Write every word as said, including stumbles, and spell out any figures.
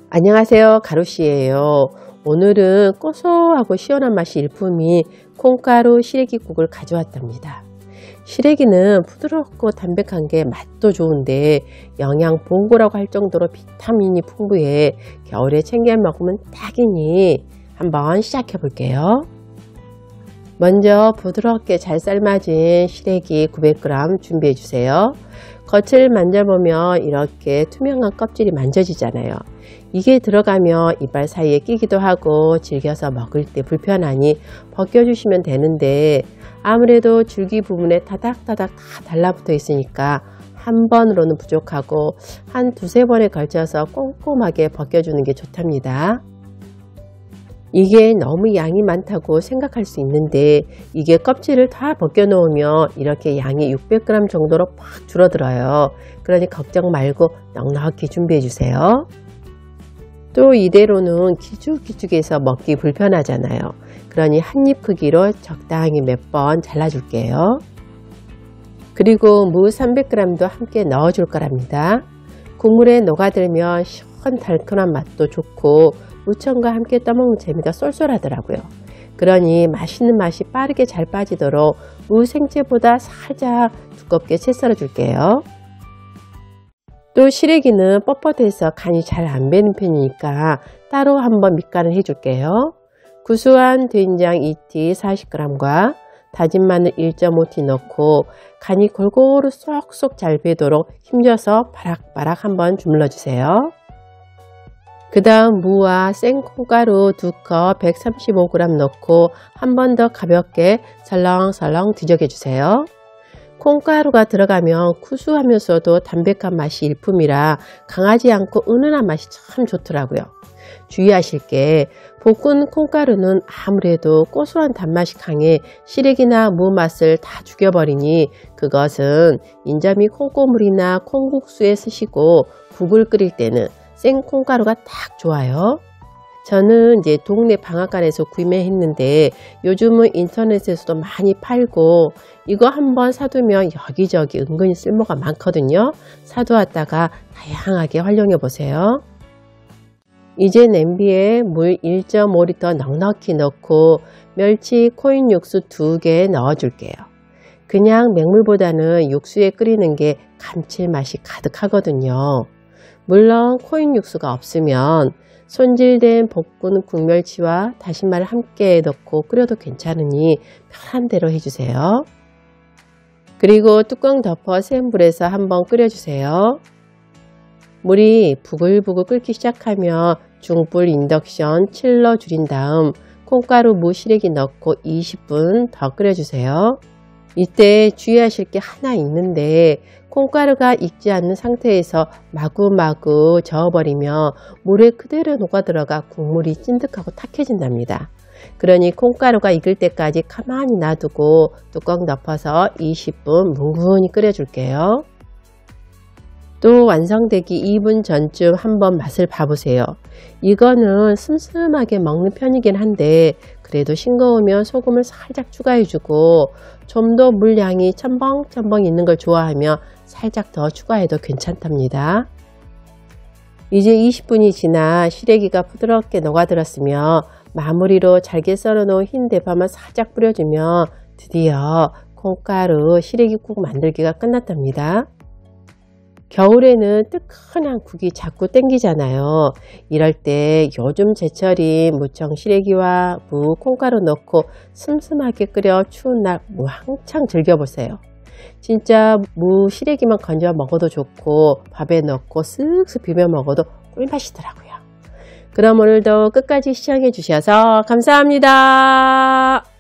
안녕하세요, 가루씨예요. 오늘은 고소하고 시원한 맛이 일품인 콩가루 시래기국을 가져왔답니다. 시래기는 부드럽고 담백한 게 맛도 좋은데 영양 보고라고 할 정도로 비타민이 풍부해 겨울에 챙겨 먹으면 딱이니 한번 시작해 볼게요. 먼저 부드럽게 잘 삶아진 시래기 구백 그램 준비해 주세요. 겉을 만져보면 이렇게 투명한 껍질이 만져지잖아요. 이게 들어가면 이빨 사이에 끼기도 하고 질겨서 먹을 때 불편하니 벗겨주시면 되는데 아무래도 줄기 부분에 타닥타닥 다 달라붙어 있으니까 한 번으로는 부족하고 한 두세 번에 걸쳐서 꼼꼼하게 벗겨주는 게 좋답니다. 이게 너무 양이 많다고 생각할 수 있는데 이게 껍질을 다 벗겨 놓으면 이렇게 양이 육백 그램 정도로 팍 줄어들어요. 그러니 걱정 말고 넉넉히 준비해 주세요. 또 이대로는 길쭉길쭉해서 먹기 불편하잖아요. 그러니 한입 크기로 적당히 몇 번 잘라 줄게요. 그리고 무 삼백 그램도 함께 넣어 줄 거랍니다. 국물에 녹아들면 시원 달큰한 맛도 좋고 무청과 함께 떠먹는 재미가 쏠쏠하더라고요. 그러니 맛있는 맛이 빠르게 잘 빠지도록 무 생채보다 살짝 두껍게 채 썰어 줄게요. 또 시래기는 뻣뻣해서 간이 잘 안 배는 편이니까 따로 한번 밑간을 해 줄게요. 구수한 된장 이 티 사십 그램과 다진 마늘 일 점 오 티 넣고 간이 골고루 쏙쏙 잘 배도록 힘줘서 바락바락 한번 주물러 주세요. 그 다음 무와 생콩가루 두 컵 백삼십오 그램 넣고 한 번 더 가볍게 설렁설렁 뒤적여 주세요. 콩가루가 들어가면 구수하면서도 담백한 맛이 일품이라 강하지 않고 은은한 맛이 참 좋더라고요. 주의하실 게 볶은 콩가루는 아무래도 고소한 단맛이 강해 시래기나 무 맛을 다 죽여버리니 그것은 인절미 콩고물이나 콩국수에 쓰시고 국을 끓일 때는 생콩가루가 딱 좋아요. 저는 이제 동네 방앗간에서 구매했는데 요즘은 인터넷에서도 많이 팔고 이거 한번 사두면 여기저기 은근히 쓸모가 많거든요. 사두었다가 다양하게 활용해 보세요. 이제 냄비에 물 일 점 오 리터 넉넉히 넣고 멸치 코인 육수 두 개 넣어 줄게요. 그냥 맹물보다는 육수에 끓이는 게 감칠맛이 가득하거든요. 물론 코인 육수가 없으면 손질된 볶은 국멸치와 다시마를 함께 넣고 끓여도 괜찮으니 편한 대로 해주세요. 그리고 뚜껑 덮어 센 불에서 한번 끓여주세요. 물이 부글부글 끓기 시작하면 중불 인덕션 칠러 줄인 다음 콩가루 무 시래기 넣고 이십 분 더 끓여주세요. 이때 주의하실 게 하나 있는데 콩가루가 익지 않는 상태에서 마구마구 저어버리면 물에 그대로 녹아들어가 국물이 찐득하고 탁해진답니다. 그러니 콩가루가 익을 때까지 가만히 놔두고 뚜껑 덮어서 이십 분 뭉근히 끓여줄게요. 또 완성되기 이 분 전쯤 한번 맛을 봐보세요. 이거는 슴슴하게 먹는 편이긴 한데 그래도 싱거우면 소금을 살짝 추가해주고 좀 더 물량이 첨벙첨벙 있는 걸 좋아하면 살짝 더 추가해도 괜찮답니다. 이제 이십 분이 지나 시래기가 부드럽게 녹아들었으면 마무리로 잘게 썰어놓은 흰 대파만 살짝 뿌려주면 드디어 콩가루 시래기국 만들기가 끝났답니다. 겨울에는 뜨끈한 국이 자꾸 땡기잖아요. 이럴 때 요즘 제철인 무청 시래기와 무 콩가루 넣고 슴슴하게 끓여 추운 날 왕창 즐겨보세요. 진짜 무 시래기만 건져 먹어도 좋고 밥에 넣고 쓱쓱 비벼 먹어도 꿀맛이더라고요. 그럼 오늘도 끝까지 시청해 주셔서 감사합니다.